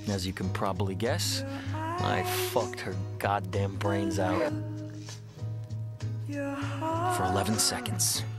As you can probably guess, I fucked her goddamn brains out for 11 seconds.